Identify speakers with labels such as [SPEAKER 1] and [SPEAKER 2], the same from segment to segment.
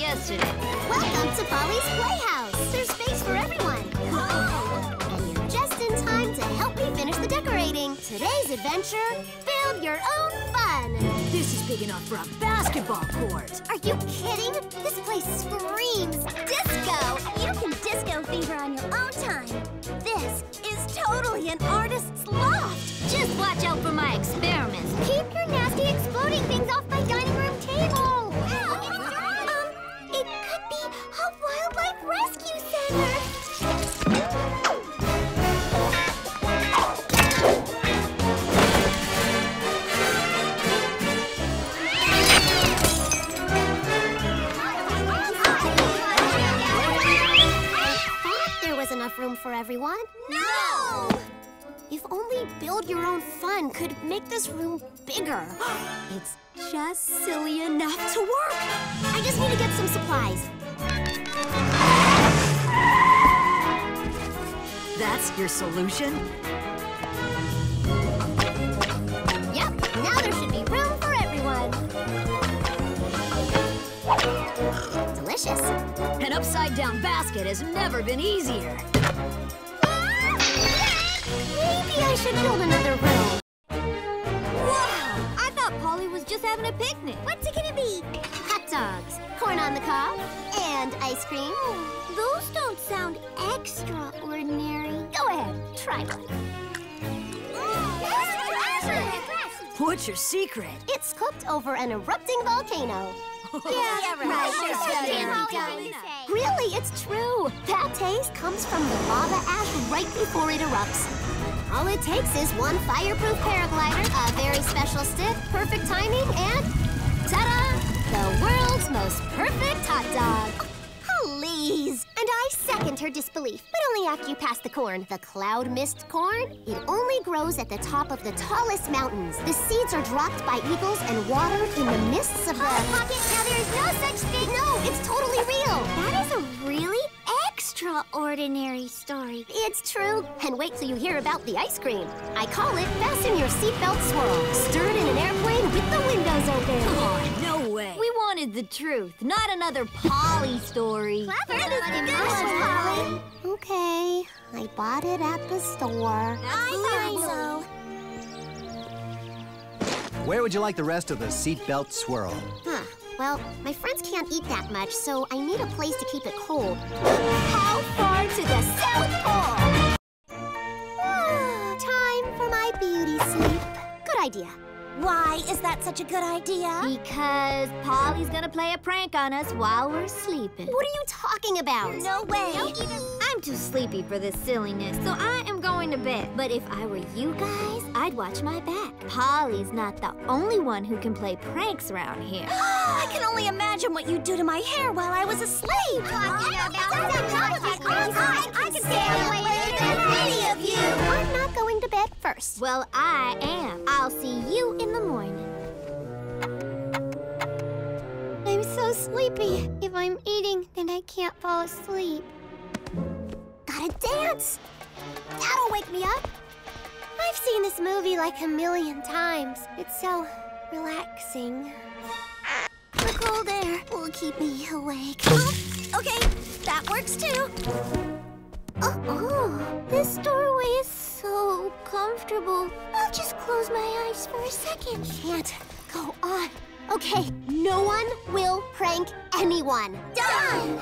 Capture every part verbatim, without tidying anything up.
[SPEAKER 1] yesterday.
[SPEAKER 2] Welcome to Polly's Playhouse. There's space for everyone. Oh. And you're just in time to help me finish the decorating. Today's adventure, build your own fun.
[SPEAKER 1] This is big enough for a basketball court.
[SPEAKER 2] Are you kidding? This place screams disco. You can disco fever on your own time. This is totally an artist's loft.
[SPEAKER 1] Just watch out for my experiments.
[SPEAKER 2] Keep your nasty exploding things off my dining room table. Um, it could be a wildlife rescue center. Enough room for everyone?
[SPEAKER 3] No!
[SPEAKER 2] If only Build Your Own Fun could make this room bigger. It's just silly enough to work. I just need to get some supplies.
[SPEAKER 1] That's your solution?
[SPEAKER 2] Yep, now there should be room for everyone. Delicious.
[SPEAKER 1] An upside-down basket has never been easier.
[SPEAKER 2] Maybe I should build another room.
[SPEAKER 3] Wow! I thought Polly was just having a picnic.
[SPEAKER 2] What's it gonna be? Hot dogs, corn on the cob, and ice cream.
[SPEAKER 3] Oh, those don't sound extraordinary.
[SPEAKER 2] Go ahead, try one.
[SPEAKER 1] What's your secret?
[SPEAKER 2] It's cooked over an erupting volcano.
[SPEAKER 3] Yeah, yeah, right.
[SPEAKER 2] right. Really, it's true. That taste comes from the lava ash right before it erupts. All it takes is one fireproof paraglider, a very special stick, perfect timing, and ta-da! The world's most perfect hot dog. Please. And I second her disbelief, but only after you pass the corn. The cloud mist corn? It only grows at the top of the tallest mountains. The seeds are dropped by eagles and watered in the mists of the... Hot Pocket, now there's no such thing. No, it's totally real.
[SPEAKER 3] That is a really extraordinary story.
[SPEAKER 2] It's true. And wait till you hear about the ice cream. I call it Fasten Your Seatbelt Swirl. Stirred in an airplane with the windows open.
[SPEAKER 1] Oh, no way.
[SPEAKER 3] We wanted the truth, not another Polly story.
[SPEAKER 2] Clever. Polly. Okay, I bought it at the store.
[SPEAKER 3] I thought so.
[SPEAKER 4] Where would you like the rest of the seatbelt swirl?
[SPEAKER 2] Huh. Well, my friends can't eat that much, so I need a place to keep it cold. How far to the South Pole? Ah, time for my beauty sleep. Good idea.
[SPEAKER 3] Why is that such a good idea? Because Polly's gonna play a prank on us while we're sleeping.
[SPEAKER 2] What are you talking about?
[SPEAKER 3] No way. I'm too sleepy for this silliness, so I am going to bed. But if I were you guys, I'd watch my back. Polly's not the only one who can play pranks around here. I can only imagine what you'd do to my hair while I was asleep. I can stay away than any of you.
[SPEAKER 2] I'm not going to bed first.
[SPEAKER 3] Well, I am. I'll see you in the morning.
[SPEAKER 2] I'm so sleepy. If I'm eating, then I can't fall asleep. Gotta dance! That'll wake me up. I've seen this movie like a million times. It's so relaxing. The cold air will keep me awake.
[SPEAKER 3] Oh, okay, that works too.
[SPEAKER 2] Oh, oh, this doorway is so comfortable. I'll just close my eyes for a second. Can't go on. Okay, no one will prank anyone. Done!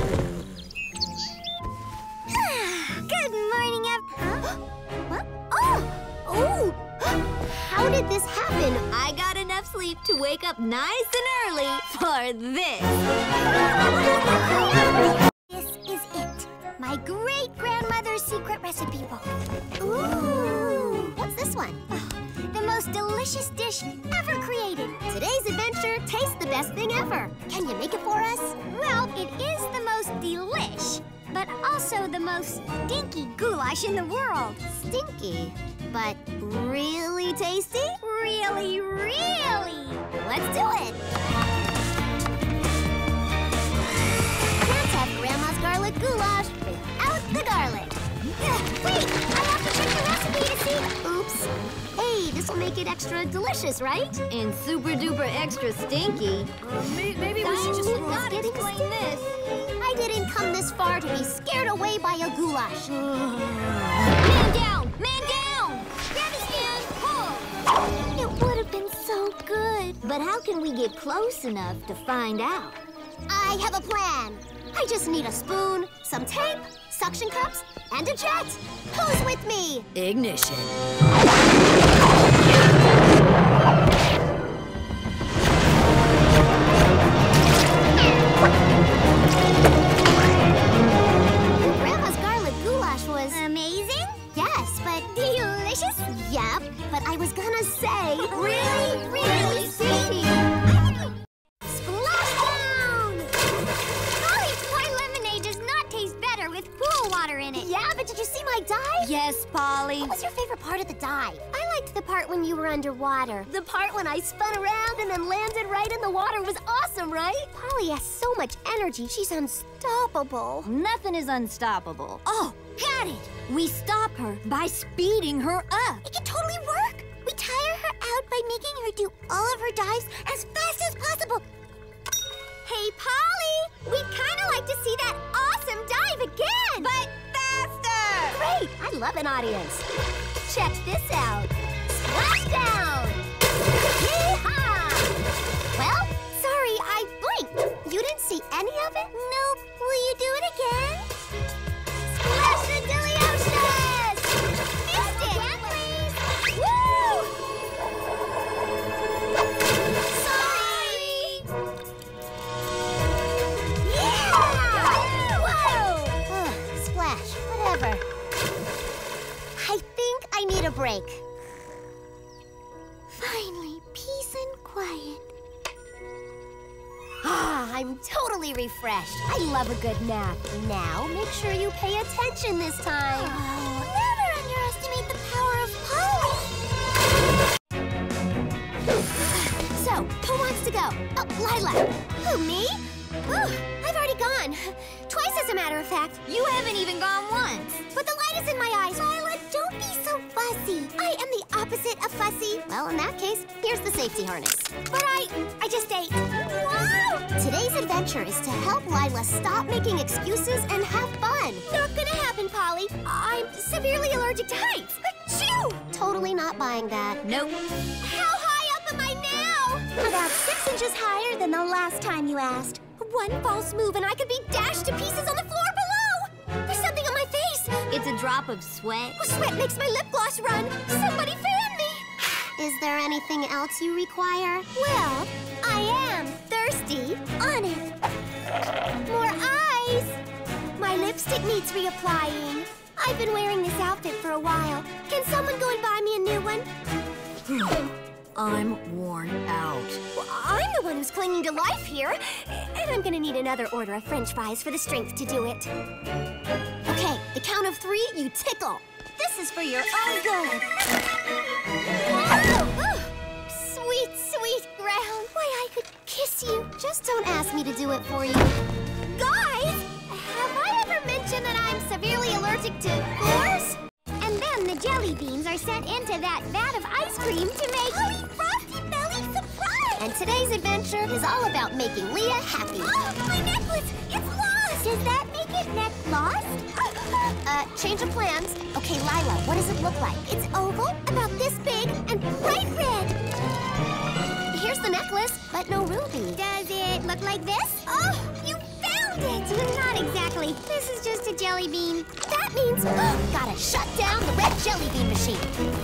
[SPEAKER 2] Good morning, ev- huh? What? Oh! Oh! How did this happen?
[SPEAKER 3] I got enough sleep to wake up nice and early for this.
[SPEAKER 2] This is it. My great-grandmother's secret recipe book. Ooh! What's this one? Oh, the most delicious dish ever created. Today's adventure tastes the best thing ever. Can you make it for us?
[SPEAKER 3] Well, it is the most delish, but also the most stinky goulash in the world.
[SPEAKER 2] Stinky, but really tasty?
[SPEAKER 3] Really, really.
[SPEAKER 2] Let's do it. Can't have Grandma's garlic goulash without the garlic. Wait, I have to check the recipe to see. Oops. Hey, Hey, this will make it extra delicious, right?
[SPEAKER 3] And super duper extra stinky.
[SPEAKER 1] Uh, may maybe we should just not explain this.
[SPEAKER 2] I didn't come this far to be scared away by a goulash.
[SPEAKER 3] Man down! Man down!
[SPEAKER 2] Grab his hand, pull!
[SPEAKER 3] It would have been so good. But how can we get close enough to find out?
[SPEAKER 2] I have a plan. I just need a spoon, some tape, suction cups, and a jet. Who's with me?
[SPEAKER 1] Ignition.
[SPEAKER 2] Grandma's garlic goulash was amazing? Yes, but delicious? Yep, but I was gonna say really, really stinky. Splashdown!
[SPEAKER 3] Holly, my lemonade does not taste better with pool water in it.
[SPEAKER 2] Yeah, but did you see my dive?
[SPEAKER 3] Yes, Polly.
[SPEAKER 2] What was your favorite part of the dive? I liked the part when you were underwater. The part when I spun around and then landed right in the water was awesome, right? Polly has so much energy. She's unstoppable.
[SPEAKER 3] Nothing is unstoppable. Oh, got it! We stop her by speeding her up.
[SPEAKER 2] It can totally work. We tire her out by making her do all of her dives as fast as possible. Hey, Polly! We'd kind of like to see that awesome dive again! But faster! Great! I love an audience. Check this out. Splashdown! Yee-haw! Well, sorry, I blinked. You didn't see any of it? Nope. Will you do it again? Splash-a-dilly-oceans! Missed it! Again, please! Woo! Sorry! Yeah! Whoa! Ugh, splash, whatever. I think I need a break. Finally, peace and quiet. Ah, I'm totally refreshed. I love a good nap. Now, make sure you pay attention this time. Oh, never underestimate the power of Polly. So, who wants to go? Oh, Lila. Who, me? Oh, I've already gone. Twice, as a matter of fact.
[SPEAKER 3] You haven't even gone once.
[SPEAKER 2] But the light is in my eyes. Lila, don't be so fussy. I am the opposite of fussy. Well, in that case, here's the safety harness. But I, I just ate. Whoa! Today's adventure is to help Lila stop making excuses and have fun. Not gonna happen, Polly. I'm severely allergic to heights. Achoo! Totally not buying that.
[SPEAKER 3] Nope.
[SPEAKER 2] How high up am I now? About six inches higher than the last time you asked. One false move and I could be dashed to pieces on the floor below. There's something on my face.
[SPEAKER 3] It's a drop of sweat.
[SPEAKER 2] Oh, sweat makes my lip gloss run. Somebody fan me. Is there anything else you require? Well, I am thirsty. On it. More eyes. My lipstick needs reapplying. I've been wearing this outfit for a while. Can someone go and buy me a new one?
[SPEAKER 1] I'm worn out.
[SPEAKER 2] Well, I'm the one who's clinging to life here. And I'm gonna need another order of French fries for the strength to do it. Okay, the count of three, you tickle. This is for your own good. Oh, sweet, sweet ground. Why, I could kiss you. Just don't ask me to do it for you. Guys, have I ever mentioned that I'm severely allergic to floors? And then the jelly beans are sent into that vat of ice cream to make Polly Frosty Belly surprise! And today's adventure is all about making Leah happy. Oh, my necklace! It's lost! Does that make it neck lost? uh, change of plans. Okay, Lila, what does it look like? It's oval, about this big, and bright red. Here's the necklace, but no ruby. Does it look like this? Oh, you found it! Not exactly. This is just a jelly bean. That means gotta shut down the red jelly bean machine.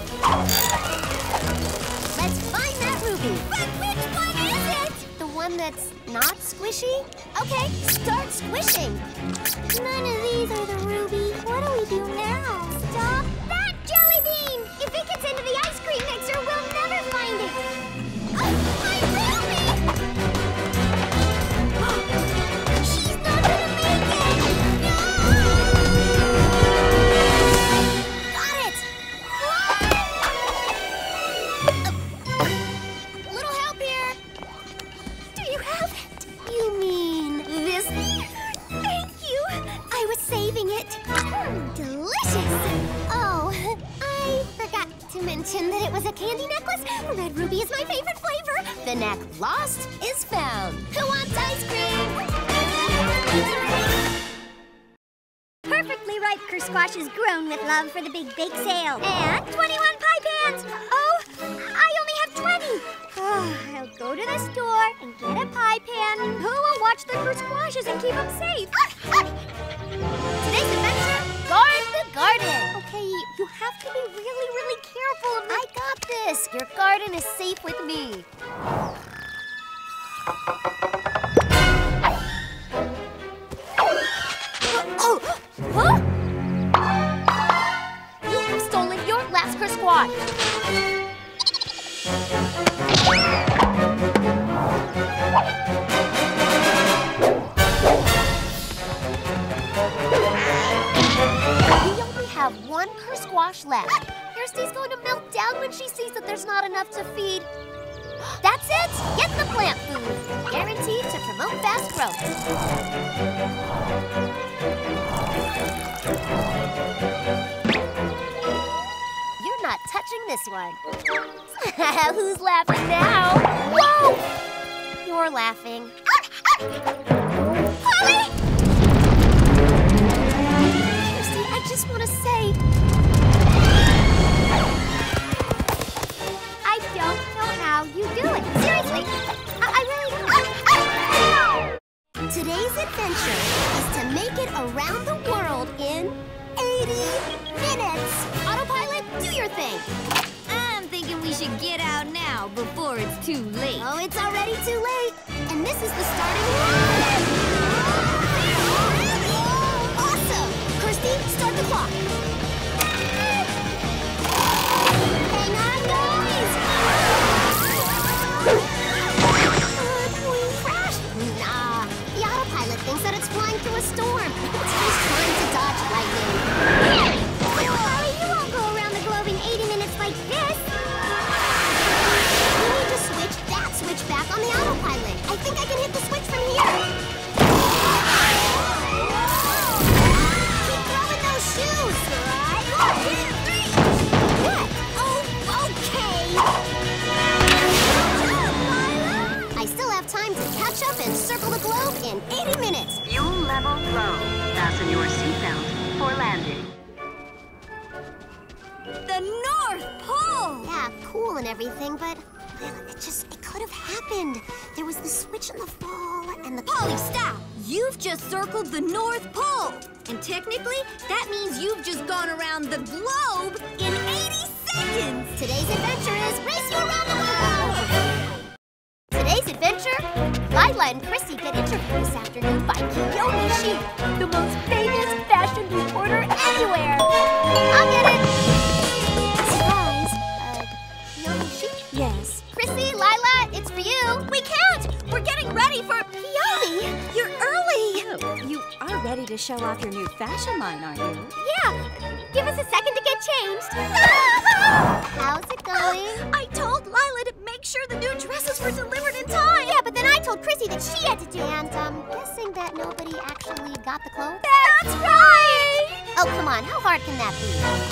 [SPEAKER 2] Let's find that ruby. But which one is it? The one that's not squishy? Okay, start squishing. None of these are the ruby. What do we do now? Stop that jelly bean! If it gets into the ice cream mixer, we'll never find it. Oh, my ruby! She's not gonna make it! No! Got it! Uh, little help here. Do you have it? You mean this? Thank you. I was saving it. Mm, delicious. Oh, was a candy necklace? Red ruby is my favorite flavor. The knack lost is found. Who wants ice cream?
[SPEAKER 3] Perfectly ripe Kersquashes grown with love for the big bake sale. And twenty-one pie pans. Oh, I only have twenty. Oh, I'll go to the store and get a pie pan. Who will watch the Kersquashes and keep them safe?
[SPEAKER 2] Today's adventure, guard the garden.
[SPEAKER 3] Okay, you have to be really, really careful of the...
[SPEAKER 2] I got this. Your garden is safe with me. Oh! Huh? You have stolen your last Kersquash. We only have one Kersquash left. Kirsty's going to melt down when she sees that there's not enough to feed. That's it! Get the plant food. Guaranteed to promote fast growth. You're not touching this one. Who's laughing now? Whoa! You're laughing. Polly! Kirsty, I just want to say...
[SPEAKER 3] I don't know how you do it. Seriously, I, I really don't.
[SPEAKER 2] Today's adventure is to make it around the world in eighty minutes. Autopilot, do your thing.
[SPEAKER 1] I'm thinking we should get out now before it's too late.
[SPEAKER 2] Oh, it's already too late. And this is the starting line. Awesome. Kirsty, start the clock. Hang on, guys. Uh, Queen crash. Nah, the autopilot thinks that it's flying through a storm. It's just trying to dodge lightning.
[SPEAKER 3] Polly, you won't go around the globe in eighty minutes like this.
[SPEAKER 2] We need to switch that switch back on the autopilot. I think I can hit the switch from here. Keep throwing those shoes. Right? One, two, three. What? Oh, okay. I still have time to catch up and circle the globe in eighty minutes.
[SPEAKER 5] Fuel level low. Fasten your seatbelt for landing.
[SPEAKER 1] The North Pole!
[SPEAKER 2] Yeah, cool and everything, but well, it just, it could have happened. There was the switch in the fall and the...
[SPEAKER 1] Polly, stop! You've just circled the North Pole. And technically, that means you've just gone around the globe in eighty seconds!
[SPEAKER 2] Today's adventure is Race You Around the Globe! Today's adventure, Lila and Chrissy get interviewed this afternoon by Kiyomi Shi, the most famous fashion reporter anywhere! I'll get it! Surprise! Uh, Kiyomi Shi?
[SPEAKER 3] Yes.
[SPEAKER 2] Chrissy, Lila, it's for you! We can't! We're getting ready for... Kiyomi, you're early!
[SPEAKER 6] Oh, you are ready to show off your new fashion line, aren't you?
[SPEAKER 2] Yeah, give us a second to get changed. How's it going? I told Lila to make sure the new dresses were delivered in time. Yeah, but then I told Chrissy that she had to do. And I'm guessing that nobody actually got the clothes. That's right. Oh, come on, how hard can that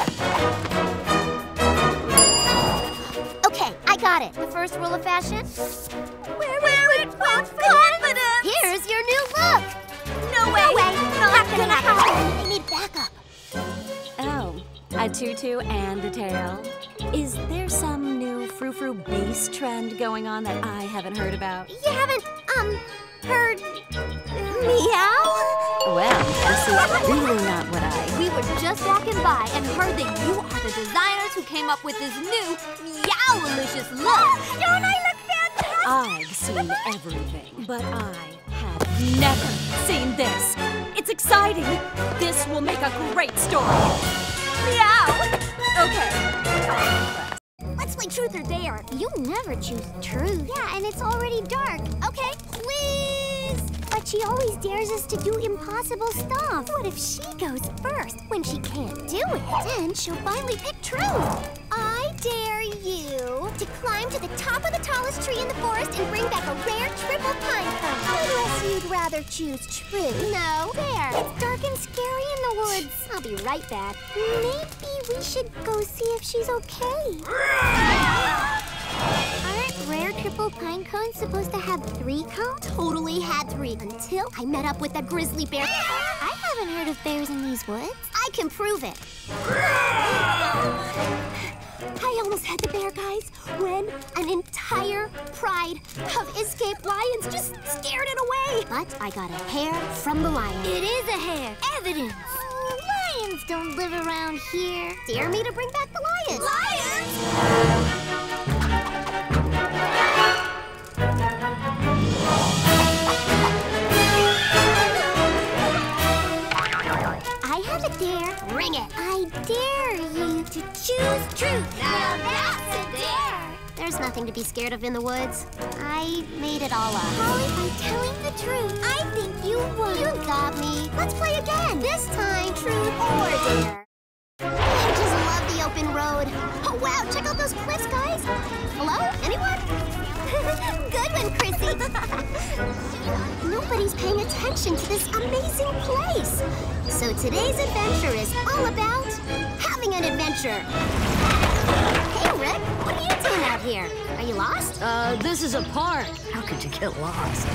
[SPEAKER 2] be? Okay, I got it. The first rule of fashion: wear, wear it with confidence. Here's your new look. No way. No way. Not gonna happen. I need backup.
[SPEAKER 6] Oh, a tutu and a tail. Is there some new frou-frou bass trend going on that I haven't heard about?
[SPEAKER 2] You haven't, um, heard meow?
[SPEAKER 6] Well, this is really not what I...
[SPEAKER 1] We were just walking by and heard that you are the designers who came up with this new meow-alicious look.
[SPEAKER 2] Don't I look fantastic?
[SPEAKER 6] I've seen everything, but I have never seen this. It's exciting. This will make a great story. Meow! Okay.
[SPEAKER 2] Let's play truth or dare.
[SPEAKER 3] You never choose truth.
[SPEAKER 2] Yeah, and it's already dark. Okay, please.
[SPEAKER 3] But she always dares us to do impossible stuff.
[SPEAKER 2] What if she goes first when she can't do it? Then she'll finally pick truth. I dare you to climb to the top of the tallest tree in the forest and bring back a rare triple pine cone. Unless you'd rather rather choose True. No, there. It's dark and scary in the woods. I'll be right back. Maybe we should go see if she's okay. Aren't rare triple pine cones supposed to have three cones? Totally had three until I met up with a grizzly bear. I haven't heard of bears in these woods. I can prove it. I almost had the bear, guys, when an entire pride of escaped lions just scared it away. But I got a hair from the lion.
[SPEAKER 3] It is a hair. Evidence.
[SPEAKER 2] Oh, lions don't live around here. Dare me to bring back the lions.
[SPEAKER 3] Lions?
[SPEAKER 2] I have a dare. Bring it. I dare you to choose truth.
[SPEAKER 3] Now that's a dare.
[SPEAKER 2] There's nothing to be scared of in the woods. I made it all up. Holly, by telling the truth, I think you won. You got me. Let's play again. This time, truth or dare. I just love the open road. Oh, wow, check out those cliffs, guys. Hello? Anyone? Good one, Chrissy. Nobody's paying attention to this amazing place. So today's adventure is all about having an adventure. Hey, Rick, what are you doing out here? Are you lost?
[SPEAKER 7] Uh, this is a park. How could you get lost?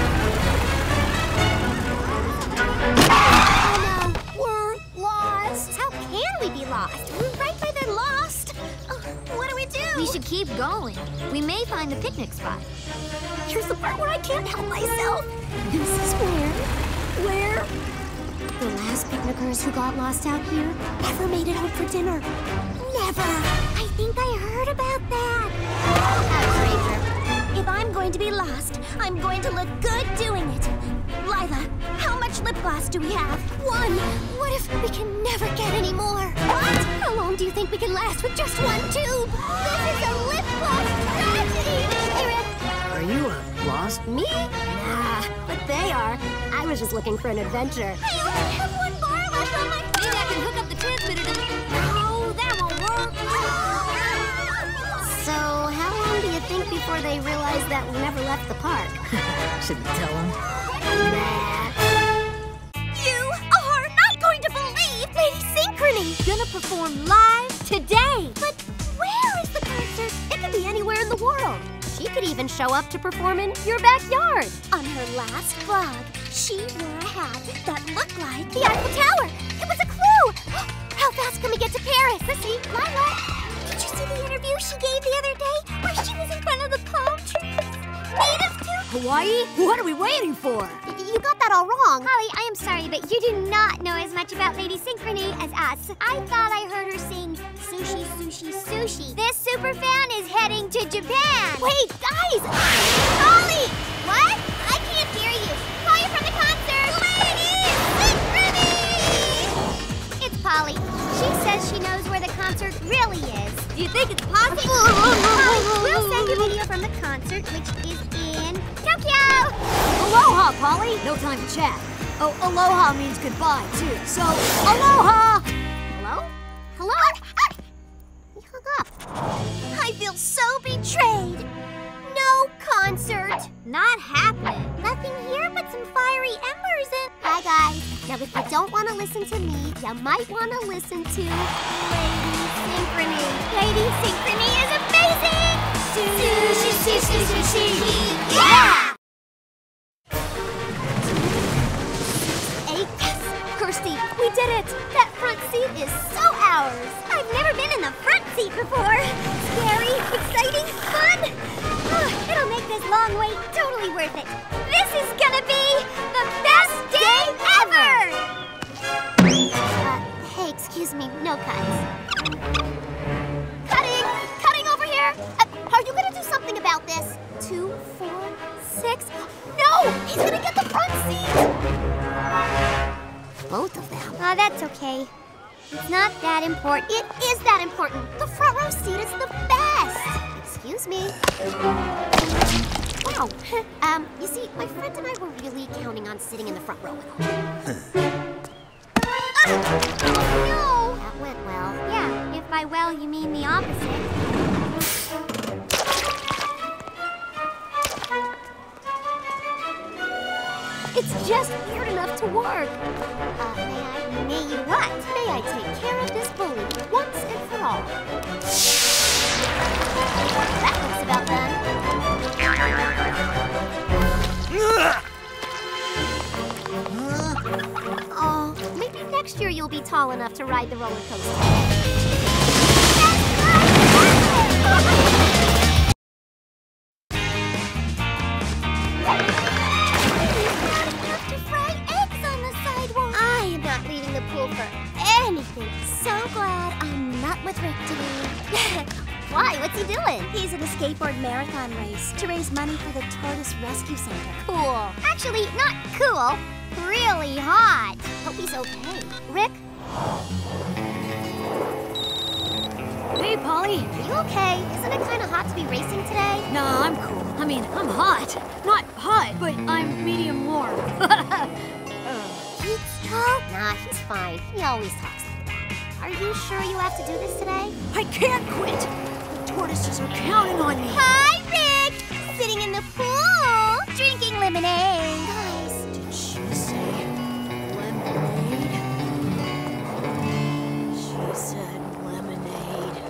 [SPEAKER 2] Oh, no, we're lost. How can we be lost? We're right by the lost. Oh, what do we do?
[SPEAKER 3] We should keep going. We may find the picnic spot.
[SPEAKER 2] Here's the part where I can't help myself. This is where, where the last picnickers who got lost out here never made it home for dinner. Never. I think I heard about that.
[SPEAKER 1] If I'm going to be lost, I'm going to look good doing it. Lila, how much lip gloss do we have?
[SPEAKER 2] One. What if we can never get any more? What? How long do you think we can last with just one tube? This is a lip gloss tragedy. Hey, Rick.
[SPEAKER 7] Are you uh, lost?
[SPEAKER 2] Me? Nah, but they are. I was just looking for an adventure. I only have one bar left on my phone.
[SPEAKER 3] Maybe I can hook up the transmitter to...
[SPEAKER 2] No, that won't work. So, how long do you think before they realize that we never left the park?
[SPEAKER 7] Shouldn't tell him.
[SPEAKER 2] Nah.
[SPEAKER 1] You are not going to believe Lady Synchrony!
[SPEAKER 3] Gonna perform live today.
[SPEAKER 2] But where is the concert? It could be anywhere in the world. She could even show up to perform in your backyard.
[SPEAKER 1] On her last vlog, she wore a hat that looked like
[SPEAKER 2] The Eiffel Tower! It was a clue! How fast can we get to Paris? Chrissy, Lila, did you see the interview she gave the other day where she was in front of the palm trees? Native to
[SPEAKER 7] Hawaii? What are we waiting for?
[SPEAKER 2] You got that all wrong.
[SPEAKER 8] Holly, I am sorry, but you do not know as much about Lady Synchrony as us. I thought I heard her sing sushi, sushi, sushi. This super fan is heading to Japan.
[SPEAKER 2] Wait, guys! Holly!
[SPEAKER 8] What? I can't hear you. Call you from the concert. Lady Synchrony! It's Polly. She says she knows where the concert really is.
[SPEAKER 3] Do you think it's possible?
[SPEAKER 8] Polly, we'll send you video from the concert, which is in Tokyo.
[SPEAKER 7] Aloha, Polly. No time to chat. Oh, aloha means goodbye, too. So, aloha!
[SPEAKER 2] Hello? Hello? He hung up.
[SPEAKER 1] I feel so betrayed.
[SPEAKER 2] No concert.
[SPEAKER 3] Not happening.
[SPEAKER 2] Nothing here but some fiery embers and... Hi, guys. Now, if you don't want to listen to me, you might want to listen to Lady Synchrony.
[SPEAKER 8] Lady Synchrony is amazing.
[SPEAKER 2] Sushi, sushi, sushi, sushi. Yeah! Eight. Yes! Kirsty, we did it! That front seat is so ours!
[SPEAKER 8] I've never been in the front seat before. Scary, exciting, fun. Oh, it'll make this long wait totally worth it. This is gonna be the best day ever!
[SPEAKER 2] Uh, hey, excuse me, no cuts. Cutting! Cutting over here! Uh, are you gonna do something about this? Two, four, six... No! He's gonna get the front seat! Both of them.
[SPEAKER 8] Oh, that's okay. It's not that important.
[SPEAKER 2] It is that important. The front row seat is the best. Excuse me. Wow. Um, you see, my friend and I were really counting on sitting in the front row with him.
[SPEAKER 8] Oh, no!
[SPEAKER 2] That went well.
[SPEAKER 8] Yeah, if by well you mean the opposite.
[SPEAKER 2] It's just weird enough to work. Uh, may I? May you what? May I take care of this bully once and for all? That looks about done. Oh, maybe next year you'll be tall enough to ride the roller coaster. I am not leaving the pool for anything. So glad I'm not with Rick today. Why? What's he doing?
[SPEAKER 8] He's in a skateboard marathon race to raise money for the Tortoise Rescue Center.
[SPEAKER 2] Cool. Actually, not cool. Really hot. Hope he's okay. Rick?
[SPEAKER 7] Hey, Polly.
[SPEAKER 2] Are you okay? Isn't it kind of hot to be racing today?
[SPEAKER 7] Nah, I'm cool. I mean, I'm hot. Not hot, but I'm medium warm.
[SPEAKER 2] Heat stroke? Nah, he's fine. He always talks like that. Are you sure you have to do this today?
[SPEAKER 7] I can't quit. The tortoises are counting on me.
[SPEAKER 8] Hi, Rick! Sitting in the pool, drinking lemonade.
[SPEAKER 2] Guys,
[SPEAKER 7] Did she say lemonade? She said lemonade.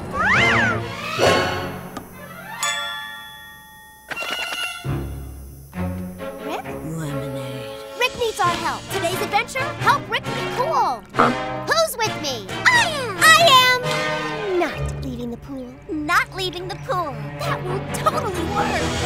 [SPEAKER 2] Rick?
[SPEAKER 7] Lemonade.
[SPEAKER 2] Rick needs our help. Today's adventure, help Rick be cool. Who's with me?
[SPEAKER 8] I am! I am!
[SPEAKER 2] Not leaving the pool.
[SPEAKER 8] Not leaving the pool.
[SPEAKER 2] That will totally work.